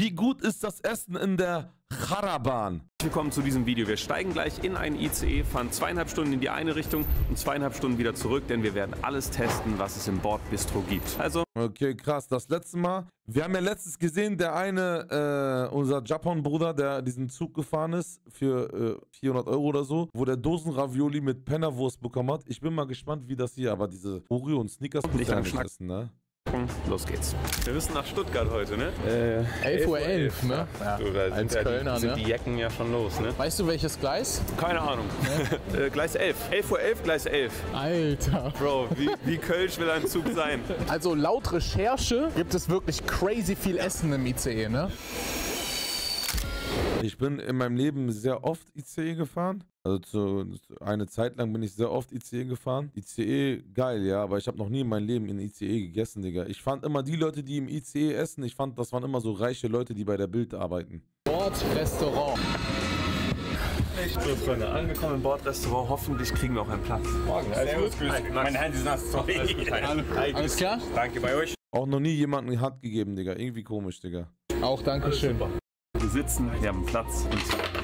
Wie gut ist das Essen in der Charaban? Willkommen zu diesem Video. Wir steigen gleich in einen ICE, fahren 2,5 Stunden in die eine Richtung und 2,5 Stunden wieder zurück, denn wir werden alles testen, was es im Bordbistro gibt. Also... Okay, krass. Das letzte Mal, wir haben ja letztens gesehen, der eine, unser Japan-Bruder, der diesen Zug gefahren ist für 400 € oder so, wo der Dosen-Ravioli mit Pennerwurst bekommen hat. Ich bin mal gespannt, wie das hier, aber diese Oreo und Snickers nicht am Schnack essen, ne? Los geht's. Wir müssen nach Stuttgart heute, ne? 11:11 Uhr, ne? Ja, du, da als sind Kölner, ja, sind ne? die Jecken ja schon los, ne? Weißt du, welches Gleis? Keine Ahnung. Gleis 11. 11:11 Uhr, Gleis 11. Alter. Bro, wie Kölsch will ein Zug sein? Also laut Recherche gibt es wirklich crazy viel Essen im ICE, ne? Ich bin in meinem Leben sehr oft ICE gefahren. Also eine Zeit lang bin ich sehr oft ICE gefahren. ICE, geil, ja, aber ich habe noch nie in meinem Leben in ICE gegessen, Digga. Ich fand immer die Leute, die im ICE essen, ich fand, das waren immer so reiche Leute, die bei der Bild arbeiten. Bordrestaurant. So, Freunde, angekommen im Bordrestaurant. Hoffentlich kriegen wir auch einen Platz. Morgen, Servus, grüß dich. Meine Hände sind nass, sorry. Alles klar? Danke, bei euch. Auch noch nie jemanden die Hand gegeben, Digga. Irgendwie komisch, Digga. Auch Dankeschön. Wir sitzen, wir haben Platz und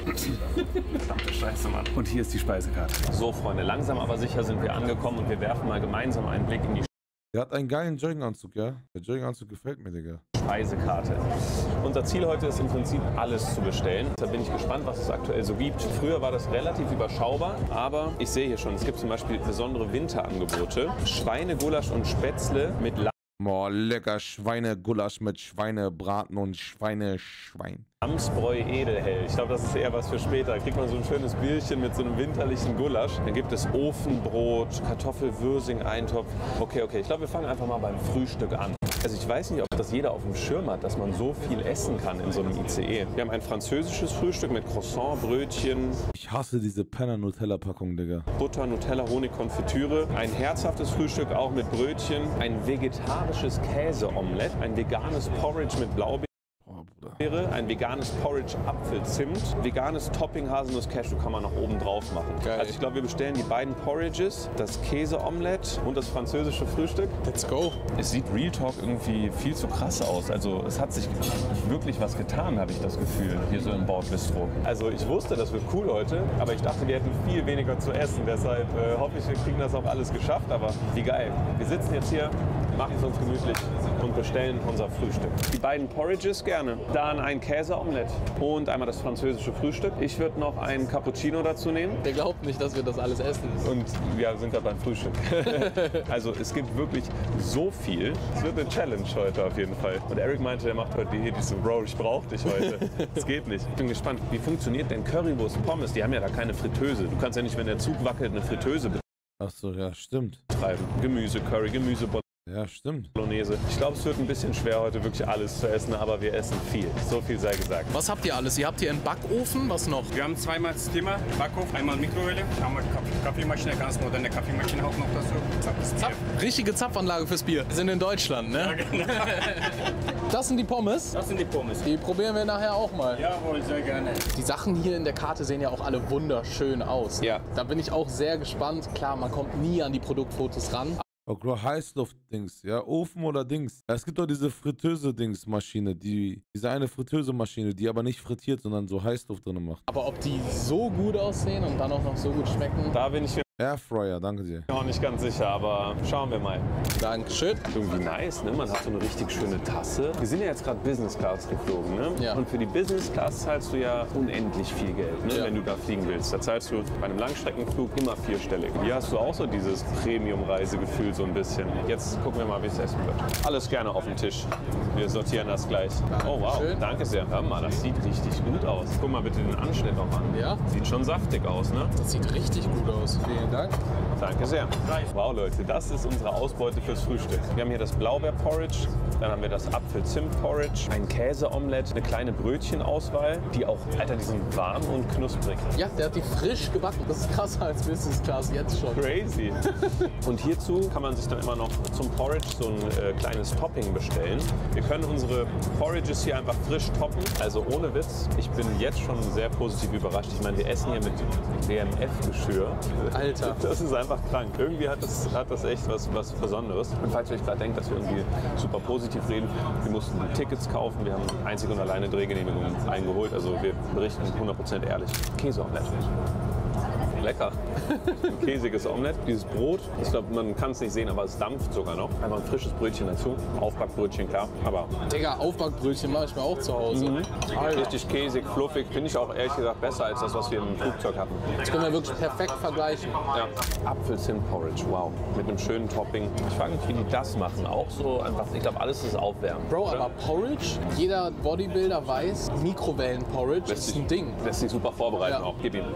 verdammte Scheiße, Mann. Und hier ist die Speisekarte. So, Freunde, langsam aber sicher sind wir angekommen und wir werfen mal gemeinsam einen Blick in die Der hat einen geilen Jogginganzug, ja? Der Jogginganzug gefällt mir, Digga. Speisekarte. Unser Ziel heute ist im Prinzip alles zu bestellen. Deshalb bin ich gespannt, was es aktuell so gibt. Früher war das relativ überschaubar, aber ich sehe hier schon, es gibt zum Beispiel besondere Winterangebote. Schweinegulasch und Spätzle mit Boah, lecker Schweinegulasch mit Schweinebraten und Schwein. Lamsbräu Edelhell. Ich glaube, das ist eher was für später. Da kriegt man so ein schönes Bierchen mit so einem winterlichen Gulasch. Dann gibt es Ofenbrot, Kartoffelwürsing-Eintopf. Okay. Ich glaube, wir fangen einfach mal beim Frühstück an. Also ich weiß nicht, ob das jeder auf dem Schirm hat, dass man so viel essen kann in so einem ICE. Wir haben ein französisches Frühstück mit Croissant, Brötchen. Ich hasse diese Penner-Nutella-Packung, Digga. Butter, Nutella, Honig, Konfitüre. Ein herzhaftes Frühstück auch mit Brötchen. Ein vegetarisches Käseomelett. Ein veganes Porridge mit Blaubeeren. Ein veganes Porridge Apfel-Zimt, veganes Topping Haselnuss-Cashew kann man noch oben drauf machen. Geil. Also ich glaube, wir bestellen die beiden Porridges, das Käseomelett und das französische Frühstück. Let's go. Es sieht Real Talk irgendwie viel zu krass aus. Also es hat sich wirklich was getan, habe ich das Gefühl, hier so im Bordbistro. Also ich wusste, das wird cool heute, aber ich dachte, wir hätten viel weniger zu essen. Deshalb hoffe ich, wir kriegen das auch alles geschafft. Aber wie geil. Wir sitzen jetzt hier, machen es uns gemütlich und bestellen unser Frühstück. Die beiden Porridges gerne. Dann ein Käseomelett und einmal das französische Frühstück. Ich würde noch einen Cappuccino dazu nehmen. Der glaubt nicht, dass wir das alles essen. Und wir sind gerade beim Frühstück. Also es gibt wirklich so viel. Es wird eine Challenge heute auf jeden Fall. Und Eric meinte, der macht heute Diät. Ich so, Bro, ich brauche dich heute. Es geht nicht. Ich bin gespannt, wie funktioniert denn Currywurst Pommes? Die haben ja da keine Fritteuse. Du kannst ja nicht, wenn der Zug wackelt, eine Fritteuse Ach so, ja, stimmt. betreiben. Gemüse, Curry, Gemüse, Ja, stimmt. Bolognese. Ich glaube, es wird ein bisschen schwer heute wirklich alles zu essen, aber wir essen viel. So viel sei gesagt. Was habt ihr alles? Ihr habt hier einen Backofen, was noch? Wir haben zweimal das Thema, Backofen, einmal Mikrowelle, einmal Kaffeemaschine, ganz moderne Kaffeemaschine auch noch dazu. Zapf. Richtige Zapfanlage fürs Bier. Wir sind in Deutschland, ne? Ja, genau. Das sind die Pommes. Das sind die Pommes. Die probieren wir nachher auch mal. Jawohl, sehr gerne. Die Sachen hier in der Karte sehen ja auch alle wunderschön aus. Ja. Da bin ich auch sehr gespannt. Klar, man kommt nie an die Produktfotos ran. Okay, Heißluft-Dings, ja, Ofen oder Dings. Es gibt doch diese Fritteuse-Dings-Maschine, diese eine Fritteuse-Maschine, die aber nicht frittiert, sondern so Heißluft drin macht. Aber ob die so gut aussehen und dann auch noch so gut schmecken, Da bin ich mir Airfryer, danke dir. noch nicht ganz sicher, aber schauen wir mal. Dankeschön. Irgendwie nice, ne? Man hat so eine richtig schöne Tasse. Wir sind ja jetzt gerade Business Class geflogen, ne? Ja. Und für die Business Class zahlst du ja unendlich viel Geld, ne? Ja. Wenn du da fliegen willst. Da zahlst du bei einem Langstreckenflug immer vierstellig. Hier hast du auch so dieses Premium-Reisegefühl so ein bisschen. Jetzt gucken wir mal, wie es essen wird. Alles gerne auf den Tisch. Wir sortieren das gleich. Oh wow, Schön. danke sehr. Hör mal, das sieht richtig gut aus. Guck mal bitte den Anschnitt noch an. Ja. Sieht schon saftig aus, ne? Das sieht richtig gut aus. Vielen Dank. Danke sehr. Wow, Leute, das ist unsere Ausbeute fürs Frühstück. Wir haben hier das Blaubeer-Porridge, dann haben wir das Apfel-Zimt-Porridge, ein Käseomelett, eine kleine Brötchenauswahl, die auch, Alter, die sind warm und knusprig. Ja, der hat die frisch gebacken. Das ist krasser als Business Class jetzt schon. Crazy. Und hierzu kann man sich dann immer noch zum Porridge so ein kleines Topping bestellen. Wir können unsere Porridges hier einfach frisch toppen, also ohne Witz. Ich bin jetzt schon sehr positiv überrascht. Ich meine, wir essen hier mit WMF-Geschirr. Alter. Das ist einfach krank. Irgendwie hat das echt was Besonderes. Und falls ihr euch gerade denkt, dass wir irgendwie super positiv objektiv reden. Wir mussten Tickets kaufen, wir haben einzig und alleine Drehgenehmigung eingeholt. Also wir berichten 100% ehrlich. Käseomelett. Lecker. Ein käsiges Omelett. Dieses Brot, ich glaube, man kann es nicht sehen, aber es dampft sogar noch. Einfach ein frisches Brötchen dazu. Aufbackbrötchen, klar. Aber Digga, Aufbackbrötchen mache ich mir auch zu Hause. richtig käsig, fluffig. Finde ich auch ehrlich gesagt besser als das, was wir im Flugzeug hatten. Das können wir wirklich perfekt vergleichen. Ja. Apfel-Zinn-Porridge, wow. Mit einem schönen Topping. Ich frage mich, wie die das machen. Auch so einfach, ich glaube, alles ist aufwärmen. Bro, oder? aber Porridge, jeder Bodybuilder weiß, Mikrowellen-Porridge ist ein Ding. Lässt sich super vorbereiten Ja. auch. Gib ihm.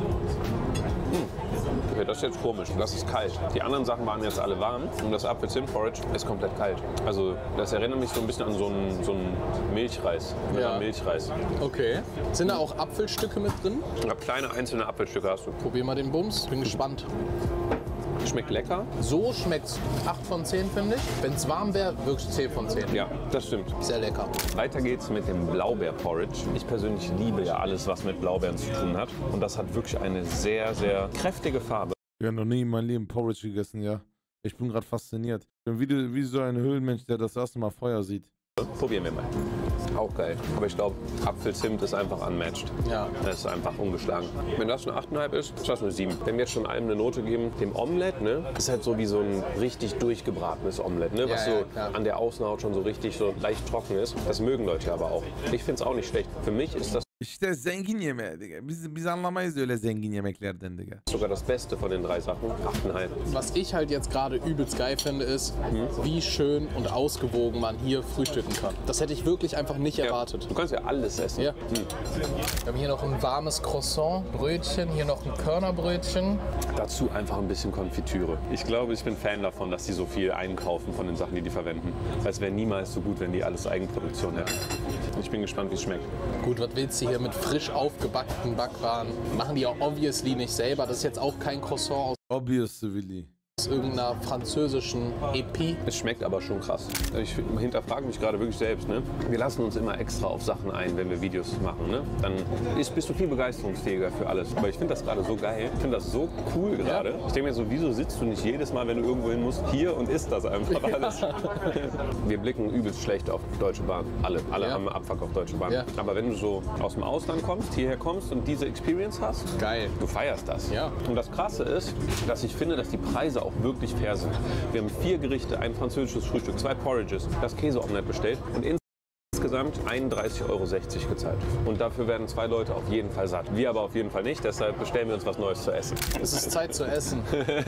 Okay, das ist jetzt komisch. Das ist kalt. Die anderen Sachen waren jetzt alle warm und das Apfel-Zinn-Porridge ist komplett kalt. Also das erinnert mich so ein bisschen an so einen Milchreis. Ja. Milchreis. Okay. Sind da auch Apfelstücke mit drin? Ich glaube, kleine einzelne Apfelstücke hast du. Probier mal den Bums. Bin gespannt. Schmeckt lecker. So schmeckt's 8 von 10, finde ich. Wenn es warm wäre, wirklich 10 von 10. Ja, das stimmt. Sehr lecker. Weiter geht's mit dem Blaubeer-Porridge. Ich persönlich liebe ja alles, was mit Blaubeeren zu tun hat. Und das hat wirklich eine sehr, sehr kräftige Farbe. Ich habe noch nie in meinem Leben Porridge gegessen, ja. Ich bin gerade fasziniert. Ich bin wie so ein Höhlenmensch, der das erste Mal Feuer sieht. Probieren wir mal. Auch geil. Aber ich glaube, Apfelzimt ist einfach unmatched. Ja. Das ist einfach ungeschlagen. Wenn das eine 8,5 ist, ist das eine 7. Wenn wir jetzt schon allem eine Note geben, dem Omelett, ne, ist halt so wie so ein richtig durchgebratenes Omelett, ne, was Ja, ja, so klar. an der Außenhaut schon so richtig so leicht trocken ist. Das mögen Leute aber auch. Ich finde es auch nicht schlecht. Für mich ist das İşte zengin yemeği, digga. Biz anlamayız öyle zengin yemeklerden, digga. sogar das Beste von den 3 Sachen. 8,5. Was ich halt jetzt gerade übelst geil finde, ist, wie schön und ausgewogen man hier frühstücken kann. Das hätte ich wirklich einfach nicht erwartet. Du kannst ja alles essen. Ja. Wir haben hier noch ein warmes Croissant-Brötchen, hier noch ein Körnerbrötchen. Dazu einfach ein bisschen Konfitüre. Ich glaube, ich bin Fan davon, dass die so viel einkaufen von den Sachen, die verwenden. Es wäre niemals so gut, wenn die alles Eigenproduktion hätten. Ich bin gespannt, wie es schmeckt. Gut, was willst du hier mit frisch aufgebackten Backwaren? Machen die ja obviously nicht selber. Das ist jetzt auch kein Croissant Obvious, Willi. aus irgendeiner französischen Epi. Es schmeckt aber schon krass. Ich hinterfrage mich gerade wirklich selbst. Ne? Wir lassen uns immer extra auf Sachen ein, wenn wir Videos machen. Ne? Dann bist du viel begeisterungsfähiger für alles. Aber ich finde das gerade so geil. Ich finde das so cool gerade. Ich denke mir so, wieso sitzt du nicht jedes Mal, wenn du irgendwo hin musst, hier und isst das einfach alles? Wir blicken übelst schlecht auf Deutsche Bahn. Alle Ja. haben Abfuck auf Deutsche Bahn. Ja. Aber wenn du so aus dem Ausland kommst, hierher kommst und diese Experience hast, Geil. du feierst das. Ja. Und das Krasse ist, dass ich finde, dass die Preise auch wirklich fair sind. Wir haben 4 Gerichte, ein französisches Frühstück, 2 Porridges, das Käseomelett bestellt und insgesamt 31,60 € gezahlt. Und dafür werden 2 Leute auf jeden Fall satt. Wir aber auf jeden Fall nicht, deshalb bestellen wir uns was Neues zu essen. Es ist Zeit zu essen.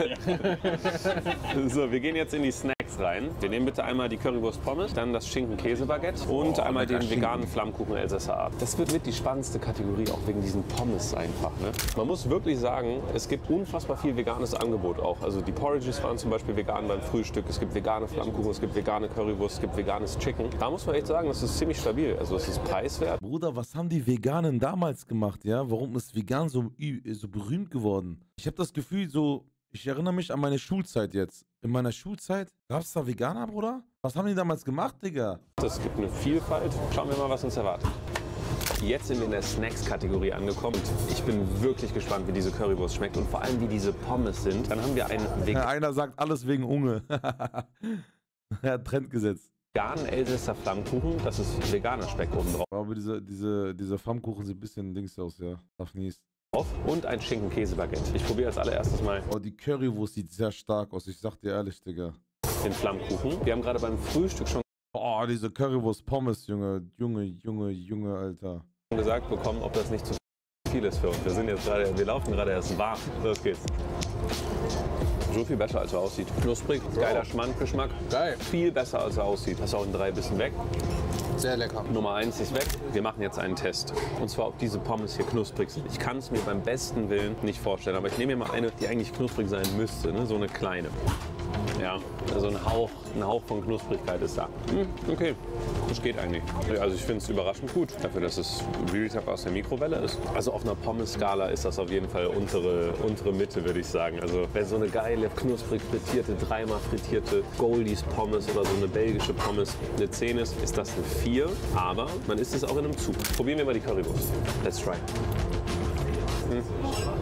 So, wir gehen jetzt in die Snacks rein. Wir nehmen bitte einmal die Currywurst Pommes, dann das Schinken-Käse-Baguette und einmal den veganen Flammkuchen Elsässer Art. Das wird mit die spannendste Kategorie, auch wegen diesen Pommes einfach. Ne? Man muss wirklich sagen, es gibt unfassbar viel veganes Angebot auch. Also die Porridges waren zum Beispiel vegan beim Frühstück, es gibt vegane Flammkuchen, es gibt vegane Currywurst, es gibt veganes Chicken. Da muss man echt sagen, das ist ziemlich stabil. Also es ist preiswert. Bruder, was haben die Veganen damals gemacht, ja? Warum ist vegan so berühmt geworden? Ich habe das Gefühl, ich erinnere mich an meine Schulzeit jetzt. In meiner Schulzeit gab es da Veganer, Bruder? Was haben die damals gemacht, Digga? Es gibt eine Vielfalt. Schauen wir mal, was uns erwartet. Jetzt sind wir in der Snacks-Kategorie angekommen. Ich bin wirklich gespannt, wie diese Currywurst schmeckt und vor allem, wie diese Pommes sind. Dann haben wir einen Einer sagt alles wegen Unge. Er hat Trend gesetzt. veganen Elsässer Flammkuchen. Das ist veganer Speck oben drauf. Aber diese Flammkuchen sieht ein bisschen Dings aus, ja. Darf nicht. Und ein Schinken-Käse-Baguette. Ich probiere als allererstes mal Oh, die Currywurst sieht sehr stark aus. Ich sag dir ehrlich, Digga. den Flammkuchen. Wir haben gerade beim Frühstück schon Oh, diese Currywurst Pommes, Junge. Junge, Alter. gesagt bekommen, ob das nicht zu viel ist für uns. Wir laufen gerade erst warm. Los geht's. So viel besser, als er aussieht. Knusprig, geiler Schmandgeschmack. Geil. Viel besser, als er aussieht. Das ist auch in 3 Bissen weg. Sehr lecker. Nummer 1 ist weg. Wir machen jetzt einen Test. Und zwar, ob diese Pommes hier knusprig sind. Ich kann es mir beim besten Willen nicht vorstellen. Aber ich nehme mir mal eine, die eigentlich knusprig sein müsste. Ne? So eine kleine. Ja, also ein Hauch von Knusprigkeit ist da. Okay, das geht eigentlich. Also ich finde es überraschend gut, dafür, dass es Real Talk aus der Mikrowelle ist. Also auf einer Pommes-Skala ist das auf jeden Fall untere Mitte, würde ich sagen. Also wenn so eine geile, knusprig frittierte, 3-mal frittierte Goldies Pommes oder so eine belgische Pommes eine 10 ist, ist das eine 4. Aber man isst es auch in einem Zug. Probieren wir mal die Currywurst. Let's try.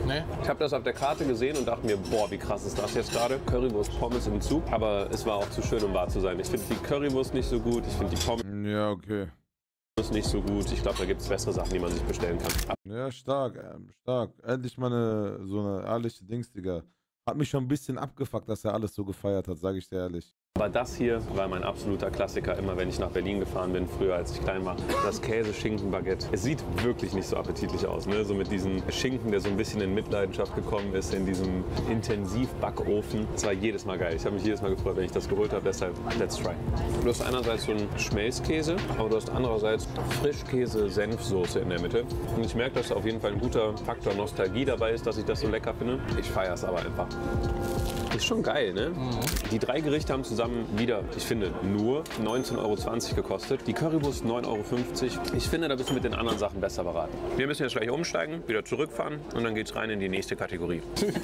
Nee? Ich habe das auf der Karte gesehen und dachte mir, boah, wie krass ist das jetzt gerade? Currywurst, Pommes im Zug. Aber es war auch zu schön, um wahr zu sein. Ich finde die Currywurst nicht so gut, ich finde die Pommes Ja, okay. nicht so gut. Ich glaube, da gibt es bessere Sachen, die man sich bestellen kann. Ja, stark, stark. Endlich mal so eine ehrliche Dings, Digga. Hat mich schon ein bisschen abgefuckt, dass er alles so gefeiert hat, sage ich dir ehrlich. Aber das hier war mein absoluter Klassiker, immer wenn ich nach Berlin gefahren bin, früher als ich klein war. Das Käse-Schinken-Baguette. Es sieht wirklich nicht so appetitlich aus, ne? So mit diesem Schinken, der so ein bisschen in Mitleidenschaft gekommen ist, in diesem Intensivbackofen. Das war jedes Mal geil. Ich habe mich jedes Mal gefreut, wenn ich das geholt habe, deshalb let's try. Du hast einerseits so einen Schmelzkäse, aber du hast andererseits Frischkäse-Senfsoße in der Mitte. Und ich merke, dass da auf jeden Fall ein guter Faktor Nostalgie dabei ist, dass ich das so lecker finde. Ich feiere es aber einfach. Ist schon geil, ne? Die 3 Gerichte haben zusammen wieder, ich finde, nur 19,20 € gekostet. Die Currywurst 9,50 €. Ich finde, da bist du mit den anderen Sachen besser beraten. Wir müssen jetzt gleich umsteigen, wieder zurückfahren und dann geht's rein in die nächste Kategorie.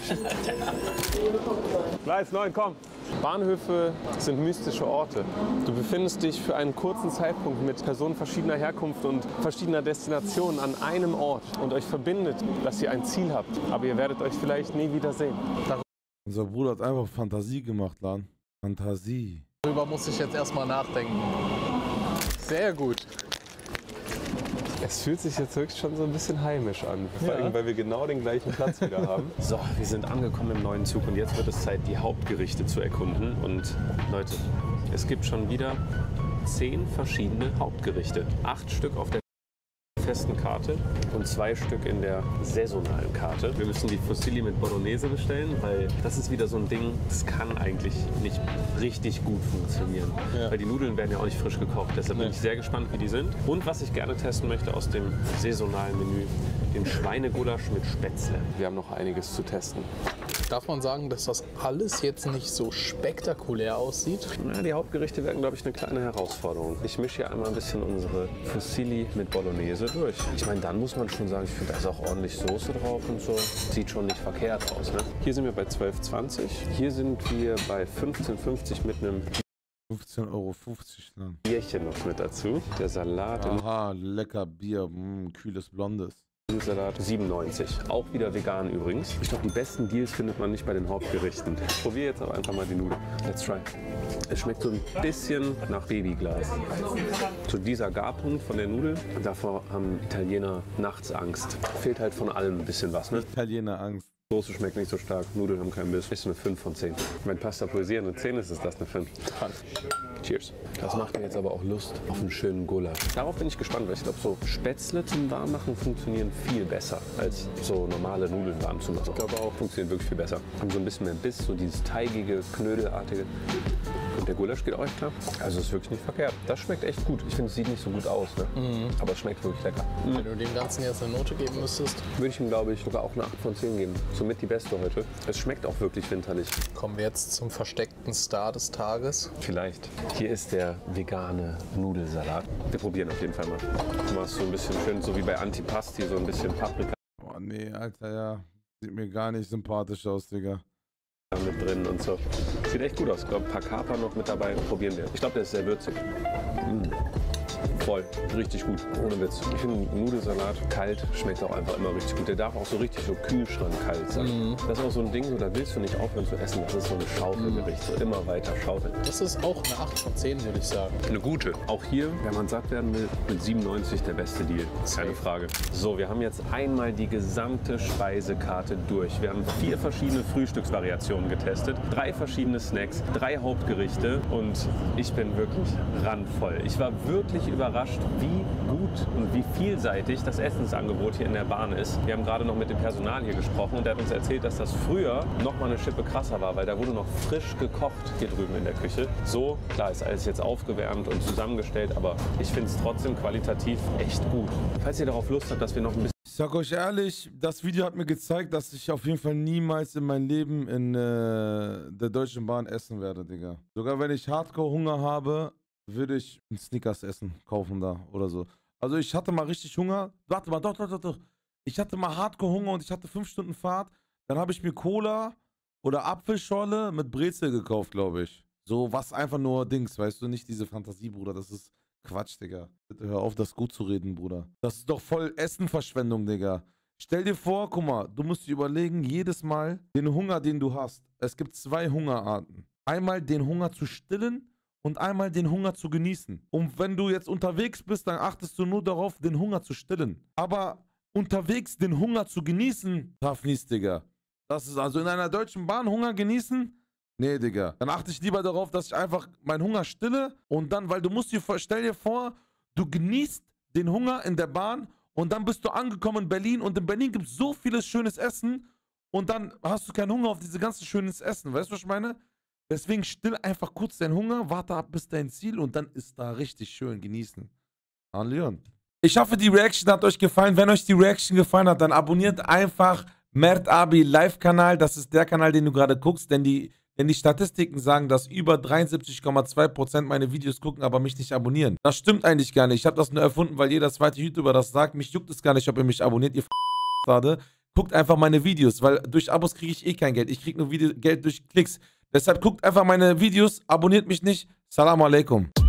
Gleis 9, komm! Bahnhöfe sind mystische Orte. Du befindest dich für einen kurzen Zeitpunkt mit Personen verschiedener Herkunft und verschiedener Destinationen an einem Ort und euch verbindet, dass ihr ein Ziel habt. Aber ihr werdet euch vielleicht nie wiedersehen. Unser Bruder hat einfach Fantasie gemacht, Lan. Fantasie. Darüber muss ich jetzt erstmal nachdenken. Sehr gut. Es fühlt sich jetzt wirklich schon so ein bisschen heimisch an. Vor allem, weil wir genau den gleichen Platz wieder haben. So, wir sind angekommen im neuen Zug und jetzt wird es Zeit, die Hauptgerichte zu erkunden. Und Leute, es gibt schon wieder 10 verschiedene Hauptgerichte. 8 Stück auf der festen Karte und 2 Stück in der saisonalen Karte. Wir müssen die Fusilli mit Bolognese bestellen, weil das ist wieder so ein Ding, das kann eigentlich nicht richtig gut funktionieren. Ja. Weil die Nudeln werden ja auch nicht frisch gekocht. Deshalb bin ich sehr gespannt, wie die sind. Und was ich gerne testen möchte aus dem saisonalen Menü, den Schweinegulasch mit Spätzle. Wir haben noch einiges zu testen. Darf man sagen, dass das alles jetzt nicht so spektakulär aussieht? Na, die Hauptgerichte werden, glaube ich, eine kleine Herausforderung. Ich mische hier einmal ein bisschen unsere Fusilli mit Bolognese durch. Ich meine, dann muss man schon sagen, ich finde, da ist auch ordentlich Soße drauf und so. Sieht schon nicht verkehrt aus, ne? Hier sind wir bei 12,20 €. Hier sind wir bei 15,50 € mit einem 15,50 € Lan. Bierchen noch mit dazu. Der Salat Aha, lecker Bier, kühles Blondes. Salat 97. Auch wieder vegan übrigens. Ich glaube, die besten Deals findet man nicht bei den Hauptgerichten. Ich probiere jetzt aber einfach mal die Nudeln. Let's try. Es schmeckt so ein bisschen nach Babyglas. So dieser Garpunkt von der Nudel, davor haben Italiener nachts Angst. Fehlt halt von allem ein bisschen was, ne? Italiener Angst. Soße schmeckt nicht so stark, Nudeln haben keinen Biss. Ist eine 5 von 10. Wenn Pasta Poesie eine 10 ist, ist das eine 5. Cheers. Das macht mir jetzt aber auch Lust auf einen schönen Gulasch. Darauf bin ich gespannt, weil ich glaube, so Spätzle zum Warmmachen funktionieren viel besser als so normale Nudeln warm zu machen. Ich glaube auch, funktionieren wirklich viel besser. Haben so ein bisschen mehr Biss, so dieses teigige, knödelartige. Und der Gulasch geht auch echt klar. Also ist wirklich nicht verkehrt. Das schmeckt echt gut. Ich finde, es sieht nicht so gut aus, ne? Aber es schmeckt wirklich lecker. Wenn du dem Ganzen jetzt eine Note geben müsstest, würde ich ihm, glaube ich, sogar auch eine 8 von 10 geben. Somit die beste heute. Es schmeckt auch wirklich winterlich. Kommen wir jetzt zum versteckten Star des Tages. Vielleicht. Hier ist der vegane Nudelsalat. Wir probieren auf jeden Fall mal. Du machst so ein bisschen schön, so wie bei Antipasti, so ein bisschen Paprika Oh nee, Alter, ja. Sieht mir gar nicht sympathisch aus, Digga. mit drin und so. Sieht echt gut aus. Ich glaube, ein paar Kapern noch mit dabei. Probieren wir. Ich glaube, der ist sehr würzig. Voll. Richtig gut. Ohne Witz. Ich finde, Nudelsalat kalt schmeckt auch einfach immer richtig gut. Der darf auch so richtig so kühlschrankkalt sein. Das ist auch so ein Ding, so, da willst du nicht aufhören zu essen. Das ist so ein Schaufelgericht. So immer weiter schaufeln. Das ist auch eine 8 von 10, würde ich sagen. Eine gute. Auch hier, wenn man satt werden will, mit 97 der beste Deal. Keine Frage. So, wir haben jetzt einmal die gesamte Speisekarte durch. Wir haben 4 verschiedene Frühstücksvariationen getestet, 3 verschiedene Snacks, 3 Hauptgerichte und ich bin wirklich randvoll. Ich war wirklich überrascht, wie gut und wie vielseitig das Essensangebot hier in der Bahn ist. Wir haben gerade noch mit dem Personal hier gesprochen und der hat uns erzählt, dass das früher noch mal eine Schippe krasser war, weil da wurde noch frisch gekocht hier drüben in der Küche. So, klar ist alles jetzt aufgewärmt und zusammengestellt, aber ich finde es trotzdem qualitativ echt gut. Falls ihr darauf Lust habt, dass wir noch ein bisschen... Ich sag euch ehrlich, das Video hat mir gezeigt, dass ich auf jeden Fall niemals in meinem Leben in der Deutschen Bahn essen werde, Digga. Sogar wenn ich Hardcore-Hunger habe, würde ich einen Snickers essen, kaufen da oder so. Also ich hatte mal richtig Hunger. Warte mal, doch. Ich hatte mal Hardcore-Hunger und ich hatte 5 Stunden Fahrt. Dann habe ich mir Cola oder Apfelschorle mit Brezel gekauft, glaube ich. So was einfach nur Dings, weißt du, nicht diese Fantasie, Bruder. Das ist Quatsch, Digga. Bitte hör auf, das gut zu reden, Bruder. Das ist doch voll Essenverschwendung, Digga. Stell dir vor, guck mal, du musst dir überlegen, jedes Mal den Hunger, den du hast. Es gibt 2 Hungerarten. Einmal den Hunger zu stillen und einmal den Hunger zu genießen. Und wenn du jetzt unterwegs bist, dann achtest du nur darauf, den Hunger zu stillen. Aber unterwegs den Hunger zu genießen, tough mies, Digga. Das ist also in einer Deutschen Bahn Hunger genießen? Nee, Digga. Dann achte ich lieber darauf, dass ich einfach meinen Hunger stille und dann, weil du musst dir, stell dir vor, du genießt den Hunger in der Bahn und dann bist du angekommen in Berlin und in Berlin gibt es so vieles schönes Essen und dann hast du keinen Hunger auf diese ganzen schönes Essen. Weißt du, was ich meine? Deswegen still einfach kurz deinen Hunger, warte ab bis dein Ziel und dann ist da richtig schön genießen. An Leon. Ich hoffe, die Reaction hat euch gefallen. Wenn euch die Reaction gefallen hat, dann abonniert einfach Mert Abi Live-Kanal. Das ist der Kanal, den du gerade guckst, denn die Statistiken sagen, dass über 73,2% meine Videos gucken, aber mich nicht abonnieren. Das stimmt eigentlich gar nicht. Ich habe das nur erfunden, weil jeder zweite YouTuber das sagt. Mich juckt es gar nicht, ob ihr mich abonniert, ihr gerade. Guckt einfach meine Videos, weil durch Abos kriege ich eh kein Geld. Ich kriege nur Geld durch Klicks. Deshalb guckt einfach meine Videos, abonniert mich nicht. Salam alaikum.